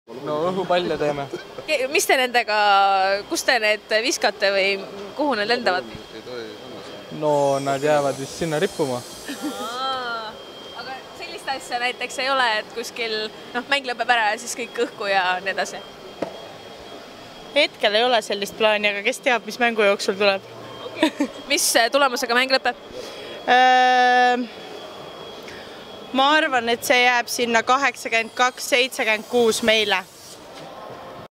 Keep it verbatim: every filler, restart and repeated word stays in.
No õhupalle teeme. Mis te nendega, kus te need viskate või kuhu need lendavad? No nad jäävad vist sinna rippuma. Aga sellist asja näiteks ei ole, et kuskil mäng lõpeb ära ja siis kõik õhku ja nii edasi? Hetkel ei ole sellist plaani, aga kes teab, mis mängu jooksul tuleb. Mis tulemusega mäng lõpeb? Ma arvan, et see jääb sinna kaheksakümmend kaks seitsekümmend kuus meile.